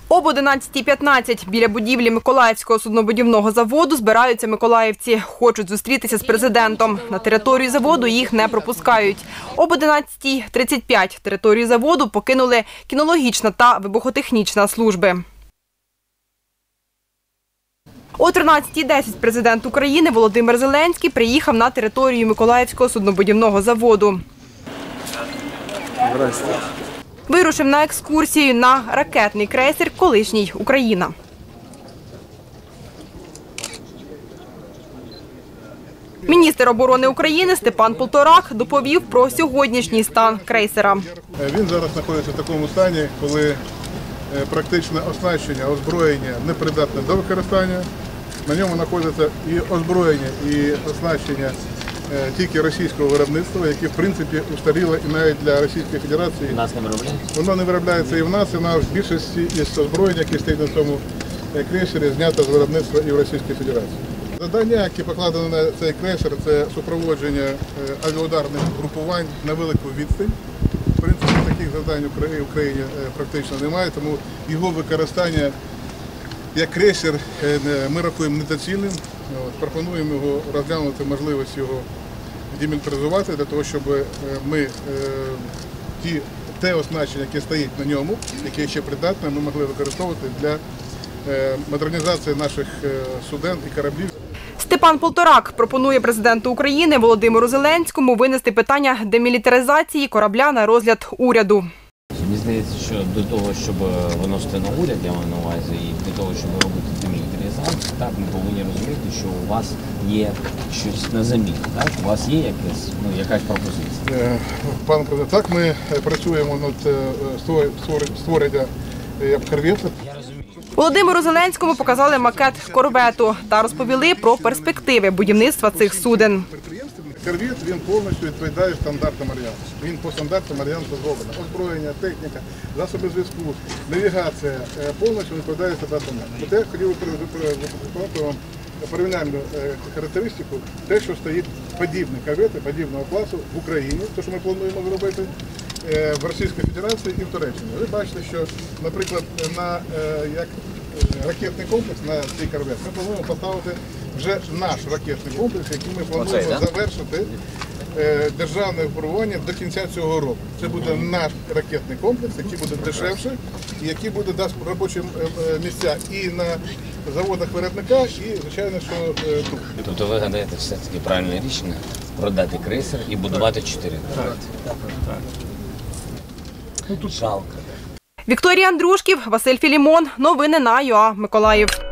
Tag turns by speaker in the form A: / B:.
A: Об 11:15 біля будівлі Миколаївського суднобудівного заводу збираються миколаївці. Хочуть зустрітися з президентом. На територію заводу їх не пропускають. Об 11:35 територію заводу покинули кінологічна та вибухотехнічна служби. О 13:10 президент України Володимир Зеленський приїхав на територію Миколаївського суднобудівного заводу. Вирушив на екскурсію на ракетний крейсер «Колишній Україна». Міністр оборони України Степан Полторак доповів про сьогоднішній стан крейсера.
B: Він зараз знаходиться в такому стані, коли практичне оснащення, озброєння непридатне до використання. На ньому знаходиться і озброєння, і оснащення тільки російського виробництва, яке, в принципі, устаріло і навіть для Російської Федерації. Воно не виробляється і в нас, і в більшості із озброєння, яке стоїть на цьому крейсері, знято з виробництва і в Російській Федерації. Завдання, які покладені на цей крейсер, це супроводження авіаударних групувань на велику відстань. В принципі, таких завдань в Україні практично немає, тому його використання як крейсер ми рахуємо недоцільним. Пропонуємо його розглянути можливість його демілітаризувати, для того, щоб ми те оснащення, яке стоїть на ньому, яке ще придатне, ми могли використовувати для модернізації наших суден і кораблів.
A: Степан Полторак пропонує президенту України Володимиру Зеленському винести питання демілітаризації корабля на розгляд уряду.
C: Мені здається, що до того, щоб виносити на уряд, я маю на увазі, і для того, щоб робити демілітаризацію, так, ми повинні розуміти, що у вас є щось на заміну, так? У вас є якась пропозиція?
B: Пан президент, так, ми працюємо над створенням корвету.
A: Володимиру Зеленському показали макет корвету та розповіли про перспективи будівництва цих суден.
B: Корвет, він повністю відповідає стандартам Альянсу. Він по стандартам Альянсу зроблено. Озброєння, техніка, засоби зв'язку, навігація повністю відповідає стандартам Альянсу. Я хотів запропонувати вам порівняльну характеристику, те, що стоїть подібні корвети, подібного класу в Україні, те, що ми плануємо зробити, в Російській Федерації і в Туреччині. Ви бачите, що, наприклад, як ракетний комплекс на цей корвет ми плануємо поставити вже наш ракетний комплекс, який ми плануємо завершити державне випробування до кінця цього року. Це буде наш ракетний комплекс, який буде дешевше, і який буде дасть робочі місця і на заводах виробника, і, звичайно, що тут.
C: Тобто ви гадаєте все-таки правильне рішення продати крейсер і будувати 4 корвети?
B: Так.
C: Жалко.
A: Вікторія Андрушків, Василь Філімон. Новини на ЮА Миколаїв.